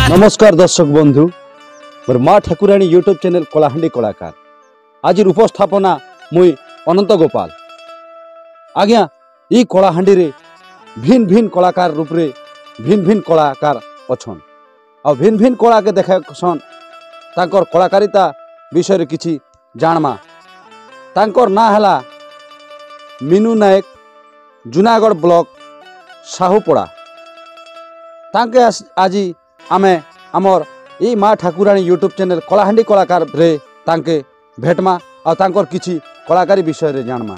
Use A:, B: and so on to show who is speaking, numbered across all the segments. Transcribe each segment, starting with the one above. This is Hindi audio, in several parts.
A: नमस्कार दर्शक बंधु मोर माँ ठाकुराणी यूट्यूब चैनल कलाहांडी कलाकार आज उपस्थापना मुई अनंत गोपाल आज्ञा ई कलाहांडी रे भिन्न भिन्न कलाकार रूप रे भिन्न भिन्न कलाकार अछन आ भिन्न भिन्न कला के देखासन तांकर कलाकारिता विषय रे किछि जानमा तांकर ना हला मीनू नायक जूनागढ़ ब्लॉक साहुपड़ा तांके आज आमे आमर ई माँ ठाकुराणी यूट्यूब चैनल कलाहांडी कलाकार रे तांके भेटमा और तांकर किछि कलाकारी विषय रे जानमा।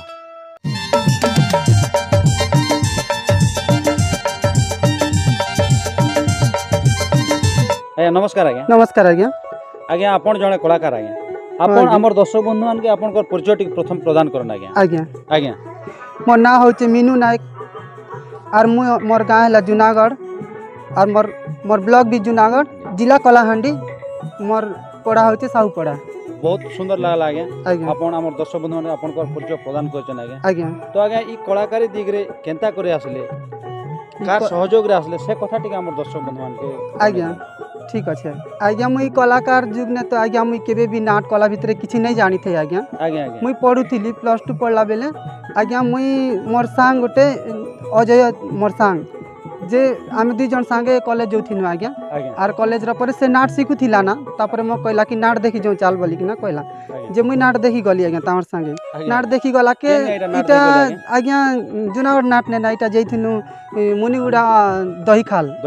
A: नमस्कार आज्ञा।
B: नमस्कार आज्ञा।
A: आज्ञा आपण जने कलाकार आज्ञा आपण आमर दर्शक बंधु मान के आपनकर परिचय टिक प्रथम प्रदान करन आज्ञा।
B: आज्ञा
A: आज्ञा
B: मोर ना होचे मीनू नायक और मोर गाँव है जूनागढ़ और मोर ब्लॉक भी जूनागढ़ जिला कलाहांडी मोर पड़ा होचे साहुपड़ा।
A: बहुत सुंदर लागला आज्ञा आपण आमर दर्शक बंधु मान आपनकर परिचय प्रदान करछन आज्ञा।
B: आज्ञा
A: तो आज्ञा ई कलाकारी दिग रे केनता करे आसले कार सहयोग रे आसले से कथा टिक आमर दर्शक बंधु मान के।
B: आज्ञा ठीक अच्छे आज्ञा मुई कलाकार जुग ने तो आज्ञा मुई केबे भी नाट कला भितर किछि नहीं जानी थे आज्ञा।
A: आज्ञा आज्ञा
B: मुई पढ़ुथिली +2 पढ़ला बेले आज्ञा मुई मोर सांग गोटे अजय मोर सांग जे आम दुई जन सांगे कॉलेज जाऊँ आज्ञा आर कॉलेज पर से नाट शिखुला ना तापर मो कहला कि नाट देखी जो चल बोलिक ना कहला जे मुई नाट देखी गली आज्ञा तामर सांगे नाट देखी गला के इटा आज्ञा जूनागढ़ नाट ने ना इटा जैथिनु मुनिगुड़ा दही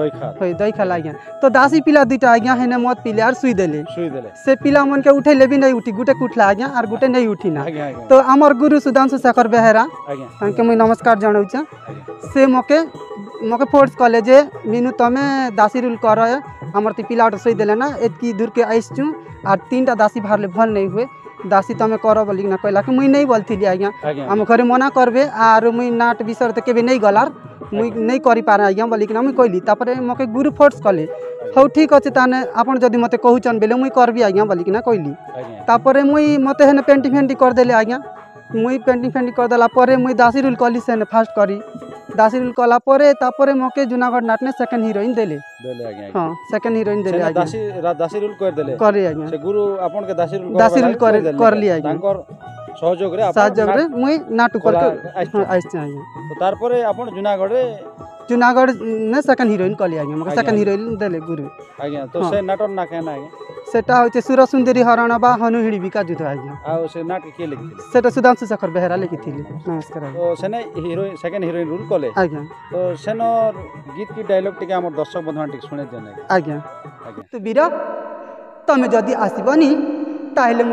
B: खाल आज्ञा तो दासी पिला दुईटा आज्ञा हेने मत पिले आर सुई देले से पिला मन के उठेले भी नहीं उठी गुटे कुठला आज्ञा आर गुटे नहीं उठी ना तो आमर गुरु सुधांशु शेखर बेहेरा तांके मुई नमस्कार जनाउछा से मके फोर्स कॉलेज मीनू तमे दासी रूल कर आमर ती पिला सही देले ना एतकी दूर के आइसचु आर 3टा दासी बाहरले भल नहीं हुए दासी तमे कर बोली ना कहला कि मुई नहीं बोलथिली आज्ञा आम घरे मना करबे आर मुई नाट विषय त केबे नहीं गलार मुई नहीं करि पारे आज्ञा बोली कि ना मुई कहली तापरे मके गुरु फोर्स कले हौ ठीक अछि ताने आपण जदी मते कहउचन बेले मुई करबी आज्ञा बोली कि ना कहली तापरे मुई मते हेने पेंटिंग फेंटिंग कर देले आज्ञा मुई पेंटिंग फेंटिंग कर देला परे मुई दासी रूल कली से फास्ट करी दासी रूल कला परे तापरे मके जूनागढ़ नाट ने सेकंड हीरोइन देले आज्ञा। हां सेकंड हीरोइन देले आज्ञा दासी रूल कर देले करे आज्ञा से गुरु आपन के दासी रूल कर ली आज्ञा तांकर सहयोग रे मुई नाट ऊपर आइछ आज्ञा तो तार परे आपन जूनागढ़ ने सेकंड हीरोइन कली आज्ञा मके सेकंड हीरोइन देले गुरु आज्ञा तो से नाटन ना कहना आज्ञा सेटा होचे सुर सुंदरी हरण बा हनुहिड़ी बिका जुत आज्ञा आ से नाट के लिखि सेटा सुधांशु शेखर बेहेरा लिखिथिली। नमस्कार तो सेने हीरोइन सेकंड हीरोइन रूल कले आज्ञा तो सेनो गीत की डायलॉग टिके हमर दर्शक बंधु टिक सुने देने आज्ञा तो बीरा तमे जदी आसीबनी ताहेले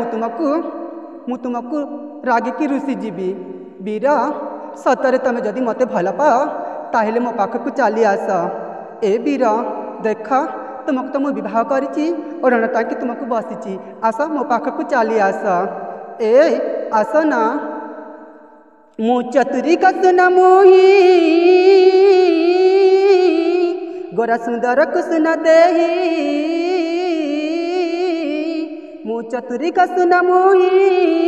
B: मु तुमको रागे की रुसी जीबी बीरा सतरे तमे जदी मते भला पा ताहेले मो पाखकु चली आस ए बीरा देखा तुमको तो मुझे विवाह करी और टाँगी तुमको बसी आस मो पाखकु चली आस ए आस ना मु चतुरी कसुना मोही गोरा सुंदर कुसुना देही मु चतुरी कसुना मोही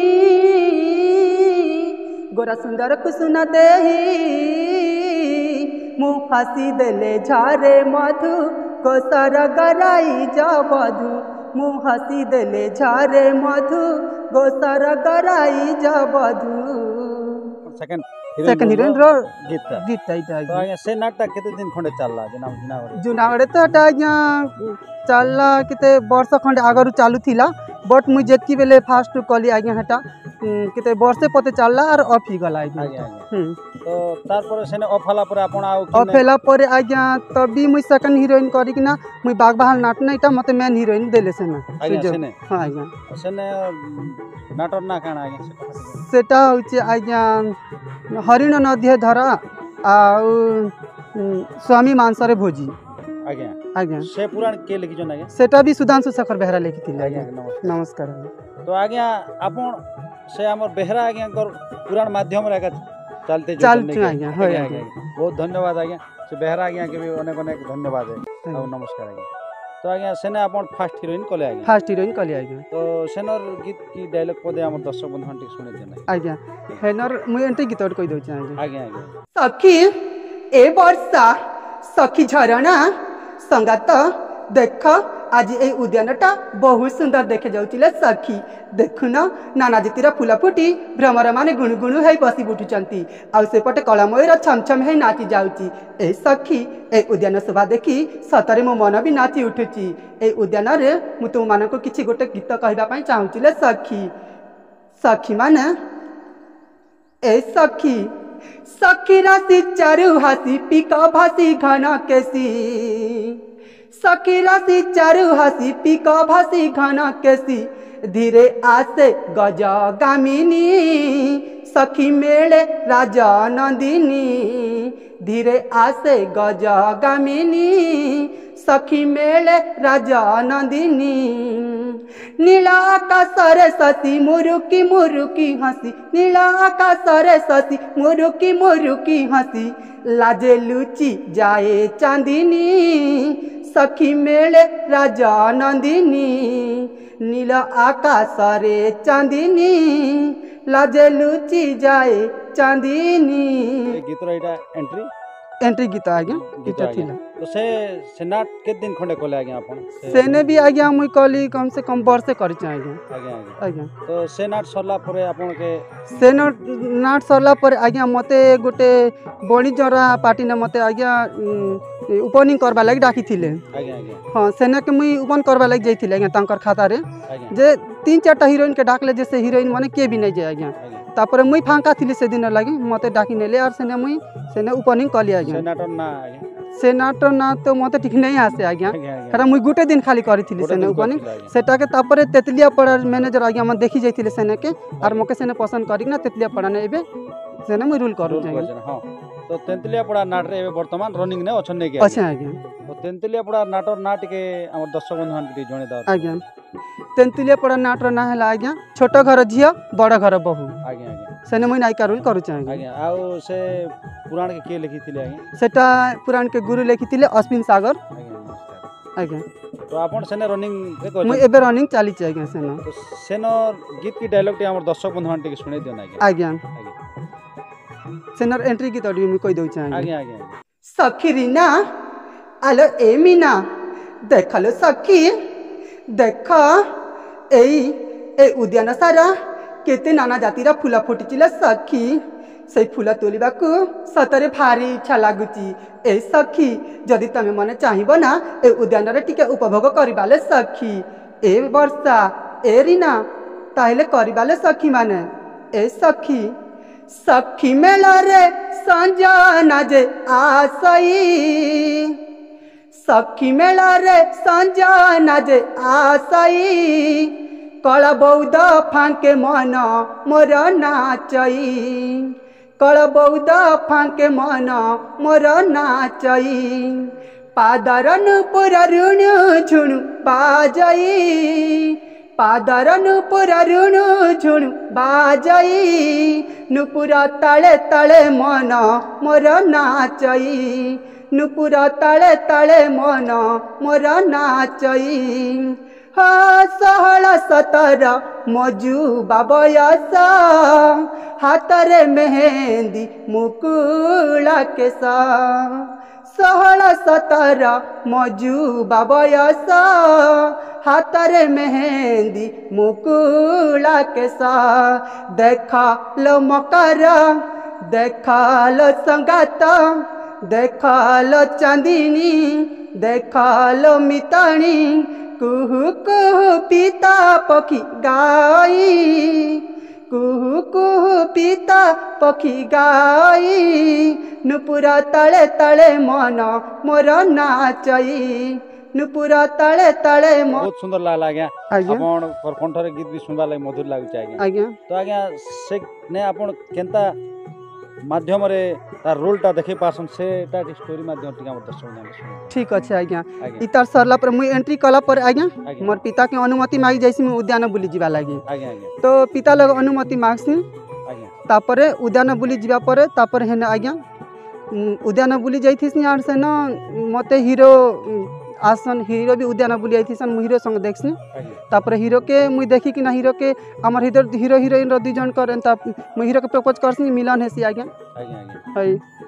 B: गोरा सुंदर कुसुना देही मु फांसी देले झारे मधु गोसर गराई जा बधु मु हसी देले झारे मधु गोसर गराई जा बधु सेकंड हीरोइन रो गीत इटा तो आज्ञा से नाटक केते दिन खंडे चलला जूनागढ़ तो एटा आज्ञा चलला केते वर्ष खंडे आगरु चालू थिला बट मु जेतकी बेले फास्ट कली आज्ञा हेटा केते वर्षे पते चलला और ऑफ ही गला आज्ञा तो तार पर सेने ऑफ हला पर आपण आउ ऑफ हला पर आज्ञा तभी मुई सेकंड हीरोइन करी कि ना मुई बागबहाल नाट नैटा मते मेन हीरोइन देले सेना सेने हां आज्ञा सेने नाटक ना काना आज्ञा सेटा होचे आज्ञा हरिण नदी धरा आउ स्वामी मांसरे भोजी आज्ञा आज्ञा से पुराण के लिखि जन आज्ञा सेटा भी सुधांशु शेखर बेहेरा लिखिथिले आज्ञा। नमस्कार तो आज्ञा आपण से हमर बेहेरा आज्ञा कर पुराण माध्यम रे चलते आज्ञा बहुत धन्यवाद आज्ञा से बेहरा आज्ञा के भी अनेक अनेक धन्यवाद है और नमस्कार आज्ञा। तो आज्ञा सेने आपण फास्ट हीरोइन कले आज्ञा तो सेनर गीत की डायलॉग पदे हमर दर्शक बंधु टिक सुने देना आज्ञा हेनर मुई एंटे गीत कहि दउ छी आज्ञा सखी ए वर्षा सखी झरणा संगात देख आज ए उद्यानटा बहुत सुंदर देखे जाउतिले सखी देखुन नाना जितिर फूल फुटी भ्रमर माने गुणुगुणु है बसी उठुचंती आउ सेपटे कलामयर छमछम है नाची जाउची ए सखी ए उद्यान शोभा देखी सतरे मो मन भी नाची उठुची ए उद्यान रे मु तुम मानको किछि गोटे गीत कहबा पई चाहुचिले सखी सखी माने ए सखी सखी राशि चारु हासी पिका भासी घना केसी सखी राशि चारु हासी पिका भासी घना केसी धीरे आसे गज गामिनी सखी मेले राजा नंदिनी धीरे आसे गज गामिनी सखी मेले राजा नंदिनी नीला आकाशरे शशि मुरुकी मुरुकी हसी नीला आकाशरे शशि मुरुकी मुरुकी हसी लाजे लुची जाए चांदिनी सखी मेले राजा नंदिनी नील आकाशरे चांदिनी लाजे लुची जाए चांदिनी
A: गीतर एटा एंट्री
B: एंट्री गीत आज्ञा गीता थिला
A: तो से नाट के दिन खंडे कोले आज्ञा आपण
B: सेने भी आज्ञा मुई कली कम से कम वर्ष करि छ आज्ञा
A: आज्ञा
B: आज्ञा
A: तो से नाट सरला परे आपण के
B: से नाट सरला पर आज्ञा मते गोटे बणी जरा पार्टी ने मते आज्ञा ओपनिंग करबा लागि डाकी थिले
A: आज्ञा आज्ञा
B: हां सेने के मुई ओपन करबा लागि जाइथिले आज्ञा तांकर खाता रे
A: आज्ञा
B: जे 3-4टा हीरोइन के डाकले जैसे हीरोइन माने के भी नहीं जाय आज्ञा तापर मुई फांका थिले से दिन लागि मते डाकी नेले और सेने मुई सेने ओपनिंग कली आज्ञा
A: से नाट ना आज्ञा
B: से नाट ना तो मते ठीक नहीं आसे आज्ञा खरा मुई गुटे दिन खाली करिथिले सेने ओपनिंग सेटा के तापर तेतलिया पड़ा मैनेजर आज्ञा मन देखि जाइथिले सेने के और मके सेने पसंद करी ना तेतलिया पड़ा ने एबे सेने मुई रूल करू आज्ञा
A: हां तो तेंतलिया पड़ा नाट रे वर्तमान रनिंग ने अछन ने के
B: अच्छा आज्ञा
A: तो तेंतलिया पड़ा नाटर नाट के हमर दर्शक बंधु मान के जणे दा
B: आज्ञा तेंतलिया पड़ा नाटर ना हला आज्ञा छोट घर झिया बड़ घर बहू
A: आज्ञा आज्ञा
B: सेने मुई नायिका रोल करू चाहे
A: आज्ञा आउ से पुराण के लिखिथिले आज्ञा
B: सेटा पुराण के गुरु लिखिथिले अश्विन सागर
A: आज्ञा नमस्कार
B: आज्ञा
A: तो आपण सेने रनिंग के कर
B: मुई एबे रनिंग चाली छ आज्ञा सेना
A: तो सेनो गीत की डायलॉग टे हमर दर्शक बंधु मान के सुने दियो आज्ञा
B: आज्ञा सेनर एंट्री गीत अडी मुई कहि दउ छ
A: आज्ञा आज्ञा
B: सखी रीना आलो ए मीना देखलो सखी देख ए उद्यान सारा केते नाना जातिर फूल फुटिचिले सखी से फूल तोलिबा को सतरे भारी इच्छा लागुची ए सखी जदि तमे मने चाहिबो ना ए उद्यान रे टिके उपभोग करिबाले सखी ए वर्षा ए रीना ताइले करिबाले सखी माने ए सखी सखी मेला रे संजना जे आसई सखी मेला रे संजना जे आसई कल बौद्ध फांके मन मोर नाचई कल बौद्ध फांके मन मोर नाचई पादर नुपुर ऋणु झुणु बाजई पादर नुपुर ऋणु झुणु बाजई नुपुर तले तले मन मोर नाचई नुपुर तले तले मन मोर नाचई षोहल 17 मजू बाबयस हाथरे मेहंदी मुकुला केसा 16 17 मजू बाबयस हाथरे मेहंदी मुकुला केसा देखा लो मकर देखा लो संगात देखा लो चांदिनी देखा लो मिताणी कुहू कुहू पीता पखी गाई कुहू कुहू पीता पखी गाई नुपुरा तले तले मन मोर नाचई नुपुरा तले तले
A: बहुत सुंदर लागला आज्ञा आपण पर कंठरे गीत भी सुनबा लागि मधुर लागु छै आज्ञा
B: आज्ञा
A: तो आज्ञा से ने आपण केनता माध्यम रे तार रोलटा देखि पासन सेटा स्टोरी माध्यम टिका हमर दर्शक ने
B: ठीक अछि आज्ञा इतार सरला पर मुई एंट्री कला पर आज्ञा मोर पिता के अनुमति मांगी जाइसी मु उद्यान बुली जिबा लागि
A: आज्ञा आज्ञा
B: तो पिता लग अनुमति मांगसी
A: आज्ञा
B: तापरे उद्यान बुली जिबा पर तापर हेन आज्ञा उद्यान बुली जाइथिसी आर से न मते हीरो आसन हीरो भी उद्यान बुली आइथिसन मु हीरो संग देखसी तापर हीरो के मुई देखि कि ना हीरो के हमर इधर हीरो हीरोइन रो दुई जन कर ता मु हीरो के प्रपोज करसी मिलन हेसी आज्ञा
A: आज्ञा आज्ञा
B: हई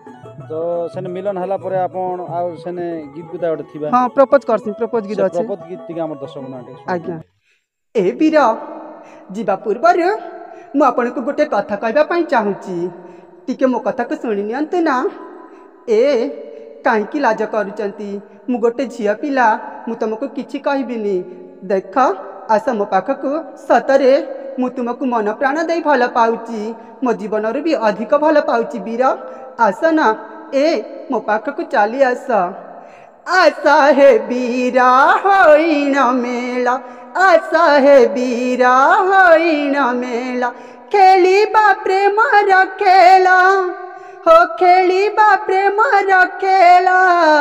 A: तो सेने मिलन हला परे आपण आ सेने गीत गुता ओटे थिबा
B: हां प्रपोज करसी प्रपोज गीत अछि
A: प्रपोज गीत टिके हमर दर्शक नाटे
B: आज्ञा ए बीरा जीवा पूर्वर मु आपन को गोटे कथा कहबा पई चाहूची टिके मो कथा को सुनि नियंतु ना ए काहे की लाज करूचंती मु गोटे झिया पिला मु तुमको किछि कहबिनी देख आस मो पाखक सतरे मु तुमको मन प्राण दे भल पाउची मो जीवन भी अधिक भल पाउची बीरा आस ना ए मो पाखक चली आस आशा है बीरा होइण मेला आशा है बीरा होइण मेला खेलिबा प्रेम खेला हो खेलिबा प्रेम खेला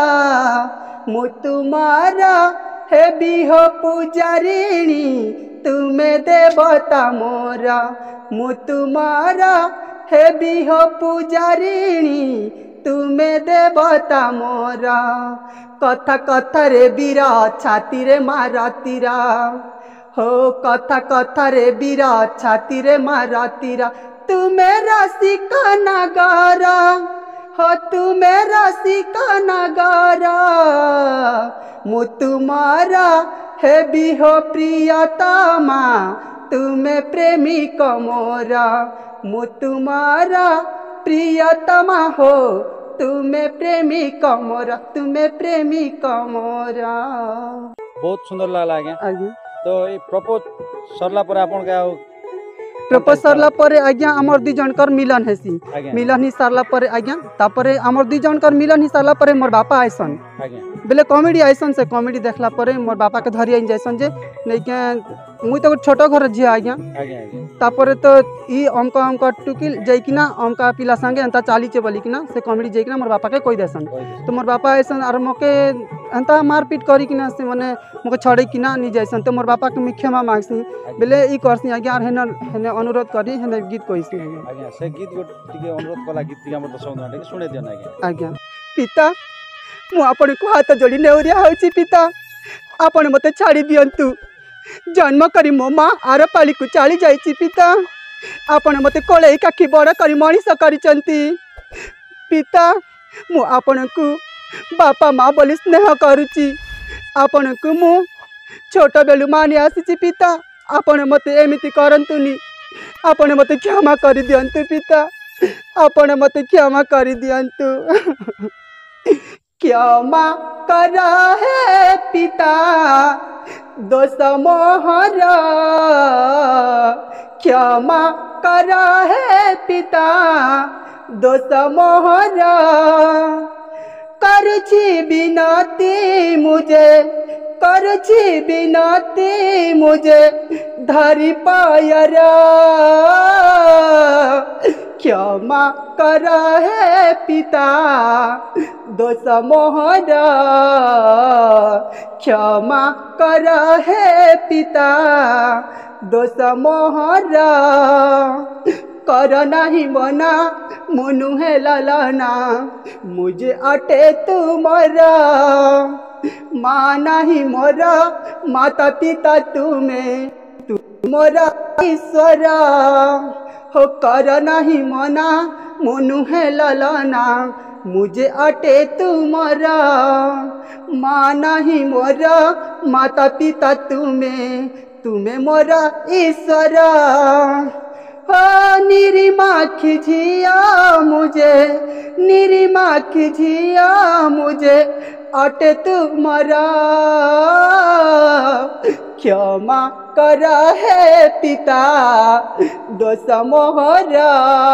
B: मु तुम्हारा हे बिहो पूजारिणी तुम्हें देवता मोरा मु तुम्हारा हे बिहो पूजारिणी तुम्हें देवता मोरा कथा कथा रे बीरा छाती रे मारतीरा हो कथा कथा रे बीरा छाती रे मारतीरा तुम्हें राशि का नगारा हो तुम्हें राशि का नगारा मु तुम्हारा है बिहो प्रियतमा तुम्हें प्रेमी कमोरा मु तुम्हारा प्रियतमा हो तुम्हें प्रेमी कमोरा तुम्हें प्रेमी कमोरा
A: बहुत सुंदर लागला आज्ञा तो ए प्रपोज सरला पर आपण का
B: प्रपोज सरला पर आज्ञा हमर दी जनकर मिलन हेसी मिलन ही सरला पर आज्ञा तापरे हमर दी जनकर मिलन ही सरला पर मोर बापा आइसन बेले कॉमेडी आइसन से कॉमेडी देखला पर मोर बापा के धरि आइन जाइसन जे नै के मुई तो छोट घर झिया आज्ञा तापरे तो ई अमका टुकिल जैकिना अमका पिला संगे अंता चाली चे बोली किना से कॉमेडी जैकिना मोर बापा के कहि देसन तो मोर बापा आइसन आर मके अंता मारपीट करी किना से माने मके छड़े किना नि जाइसन तो मोर बापा के मी क्षमा मांगसी बेले ई करसी आज्ञा आर हेने अनुरोध करी हेने गीत कहिसी आज्ञा
A: से गीत टिके अनुरोध कला गीत टिके हमर दर्शक नाटे सुने दियन
B: आज्ञा पिता मु आपण को हाथ जोड़ी नेउरिया होची पिता आपण मते छाड़ी दियंतु जन्म करी मो माँ आर पाली को चली जाइछि पिता आपण मते कोले काखी बड़ करी मनीष करिचंती पिता मु आपण को बापा माँ बोली स्नेह करुची आपण को मु छोट बेलु मानी आसीछि पिता आपण मते एमिति करंतुनी आपण मते क्षमा करि दियंतु पिता आपण मते क्षमा करि दियंतु क्षमा करा है पिता दोष मोहरा क्षमा करा है पिता दोष मोहरा करछि बिनती मुझे करछि बिनती मुझे धरि पायरा क्षमा करा है पिता दोष मोहरा क्षमा करा है पिता दोष मोहरा कर नहीं मना मुनु है ललना मुझे अटे तुम्हारा माँ नहीं मोरा माता पिता तुम्हें तू मोरा ईश्वरा हो कर नहीं मना मुनु है ललना मुझे अटे तुम्हारा माँ नहीं मोरा माता पिता तुम्हें मोरा ईश्वरा निरिमा खिझिया मुझे निरिमा खिझिया मुझे अटे तुम्हारा क्षमा करा है पिता दोष मोहरा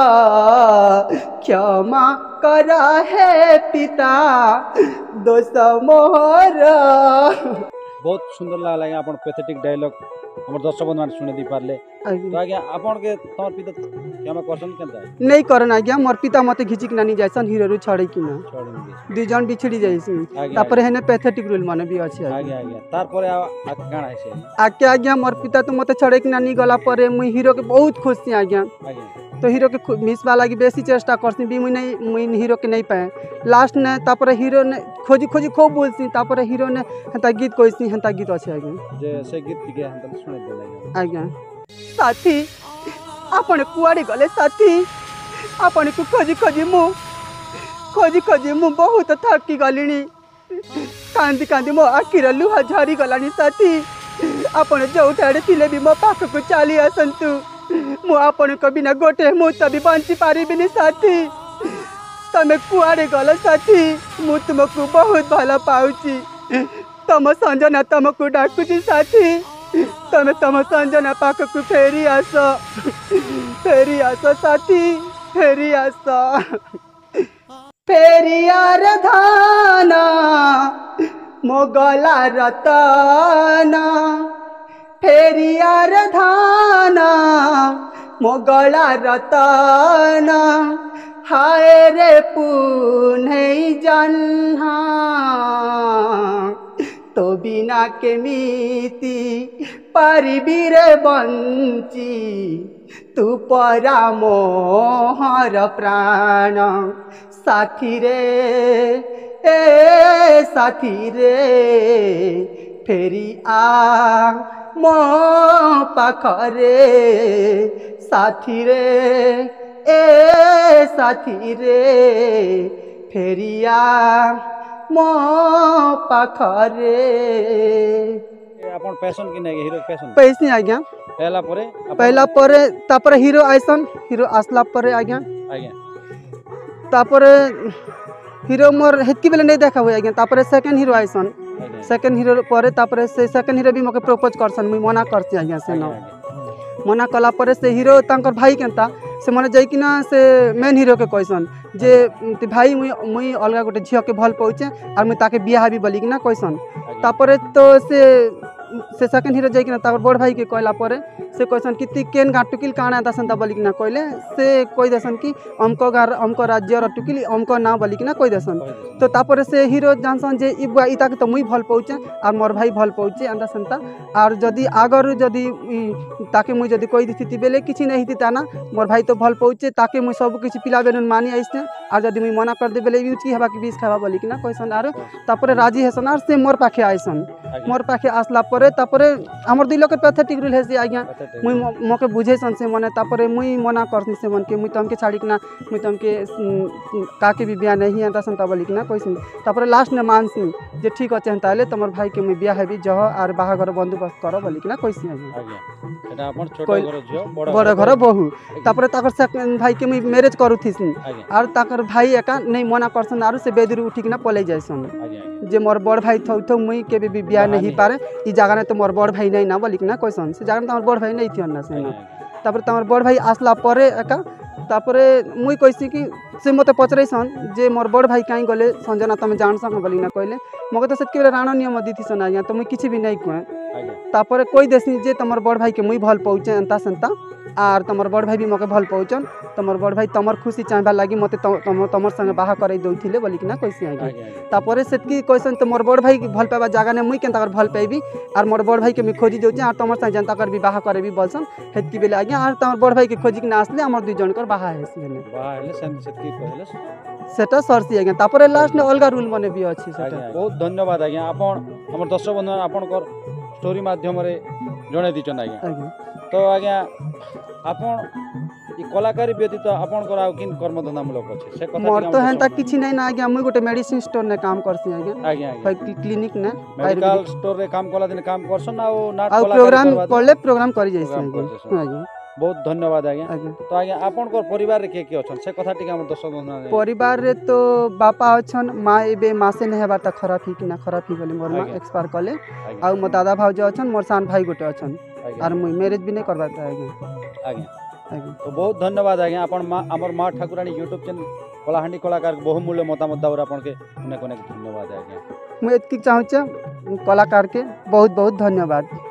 B: क्षमा करा है पिता दोष मोहरा
A: बहुत सुंदर लागला आपण पैथेटिक डायलॉग हमर दर्शक बंधु माने सुने दी पारले तो आज्ञा आपण के तमर पिता क्षमा करसन केनता
B: नहीं करन आज्ञा मोर पिता मते घिची कि नानी जाइसन हीरो रु छड़े कि ना दु जन बिछड़ी जाइसन तापर हेने पैथेटिक रोल माने भी अछि
A: आज्ञा तार परे काना है
B: आके आज्ञा मोर पिता तो मते छड़े कि नानी गला परे मुई हीरो के बहुत खुश छी आज्ञा तो हीरो के मिसबा लागी बेसी चेष्टा करसी भी मुई हीरो के नहीं पाए लास्ट ने तापर हीरो ने खोजी खोजी खूब बोलसी तापर हीरो ने हता गीत कोइसी हता गीत अछि आज्ञा
A: जे से गीत के हम सुने दे
B: आज्ञा साथी आपण कुआड़े गले साथी आपण को खोजी खोजी मु खोजी खोजी मु बहुत थकी गलिनी कांदी कांदी मो आखिर लुहा झरी गलानी साथी आपण जोठाड़े थिले भी मो पाखक चली आसतु मु आपण को बिना गोटे मुहूर्त भी बंची पारिबिनी साथी तमे कुआड़े गल साथी मु तुमको बहुत भल पाउची तम संजना तुमको डाकुची साथी तमे तम संजना पाखक फेरी आस साथी फेरी आस फेरियार धाना मोगला रतना फेरियार धाना मोगला रतना हाय रे पुनई जन्हा तो बिना के मीति पारिबी रे बंची तू परा मोहर प्राण साथी रे ए साथी रे फेरी आ मो पाखरे साथी रे ए साथी रे फेरी आ मो पाखरे
A: आपण पैसन कि नहीं हीरो पैसन
B: पैसे आज्ञा पहला परे तापर हीरो आइसन हीरो आसला परे आज्ञा तापर हीरो मोर हेतकी बेले नहीं देखा हुए आज्ञा तापर सेकंड हीरो आइसन सेकंड हीरो परे तापर से सेकंड हीरो भी मके प्रपोज करसन मुई मना करसी आज्ञा से न मना कला परे से हीरो तांकर भाई केनता से मने जाई किना से मेन हीरो के कहसन जे भाई मुई अलगा गोटे झियो के भल पहुचे और मुई ताके बियाह भी बोली किना कहसन तापर तो से सेकंड हीरो जाई किना तापर बड़ भाई के कहला परे से कहसन कि ती केन गा टुकिल काना दसन ता बोली किना कहले से कह देसन कि अमको गार अमको राज्य र टुकिल अमको ना बोली किना कह देसन तो तापर से हीरो जानसन जे ई ताके तो मुई भल पहुचे और मोर भाई भल पहुचे अंदा संता और जदी आगर जदी ताके मुई जदी कहि दिथि बेले किछि नहीं हिति ताना मोर भाई तो भल पहुचे ताके मुई सब किछि पिला बेलन मानी आइसने और जदी मुई मना कर दे बेले यूज की हबा कि बीस खावा बोली किना कहसन और तापर राजी हेसन और से मोर पाखे आइसन मोर पाखे आसला परे तापर हमर दुई लोक पैथेटिक रूल है से आज्ञा मुई मोके बुझेसन से मने तापर मुई मना करनी से मन के मुई तमके छाड़ी किना मुई तमके काके भी बिया नहीं अंता संता बोली किना कहसन तापर लास्ट ने मानसी जे ठीक अछि ताले तमर भाई के मुई बिया हेबी जह और बाहागर बंदोबस्त कर बोली किना कहसी आज्ञा
A: एटा अपन छोटो घर जियो
B: बड़ घर बहु तापर ताकर भाई के मुई मैरिज करूथिसन और ताकर भाई एका नहीं मना करसन और से बेदरू उठी किना पले जाइसन जे मोर बड़ भाई थौ मुई के भी बिया नहीं पारे ई जगह ने तो मोर बड़ भाई नहीं ना बोली किना कहसन से जगह तमर बड़ भाई नहीं थियन ना से तापर तमर बड़ भाई आसला परे एका तापरे मुई कहसी कि से मते पचरैसन जे मोर बड़ भाई काई गले संजना तमे जान सक बोली ना कहले मगे तो सेतके राणा नियम दीथि सन आज्ञा तो मुई किछि भी नहीं कहे तापरे कोई देसी जे तमर बड़ भाई के मुई भल पहुचे अंता संता आर तमर बड़ भाई भी मके भल पहुचन तमर बड़ भाई तमर खुशी चाहबा लागी मते तमर संगे बाहा करे दोथिले बोली कि ना कहसी आज्ञा तापरे सेतकी कहसन त मोर बड़ भाई भल पाबा जागा ने मुई केनता कर भल पाइबी आर मोर बड़ भाई के मुई खोजी दोचे आर तमर संगे जनता कर भी बाहा करे भी बोलसन हेतकी बेले आज्ञा आर तमर बड़ भाई के खोजी कि ना आसले हमर दुई जन कर बाहा हेसी हेले
A: बाहा हेले सेतकी कहले
B: सेटा सरसी आज्ञा तापरे लास्ट ने अलगा रूल मने भी अछि सेटा
A: बहुत धन्यवाद आज्ञा आपण हमर दर्शक बंधु आपण कर स्टोरी माध्यम रे जणे दिचन आज्ञा तो आज्ञा आपण ई कलाकारी व्यतीत आपण कर आउ किन कर्मधंदा मूलक अछि से कथा
B: मोर तो हेंता किछि नै ना आज्ञा मुई गोटे मेडिसिन स्टोर ने काम करसी आज्ञा
A: आज्ञा
B: क्लिनिक ने
A: मेडिकल स्टोर रे काम कला दिन काम करसन आ नाट
B: कलाकारी प्रोग्राम पड़ले प्रोग्राम करि जाइसी आज्ञा
A: बहुत धन्यवाद आज्ञा तो आज्ञा आपण को परिवार रे के अछन से कथा टिका हम दर्शक बंधु
B: परिवार रे तो बापा अछन मां एबे मासे ने हेबा त खराब ही कि ना खराब ही बोली मोर मां एक्सपायर कले आ मो दादा भाउज अछन मोर सान भाई गोटे अछन और मुई मैरिज भी नहीं करबाता आज्ञा
A: तो बहुत धन्यवाद आज्ञा आपण हमर मां ठाकुरानी यूट्यूब चैनल कलाहांडी कलाकार बहुमूल्य मतामत दावर आपण के अनेक अनेक धन्यवाद आज्ञा
B: मुई एतकी चाहूछ कलाकार के बहुत बहुत धन्यवाद।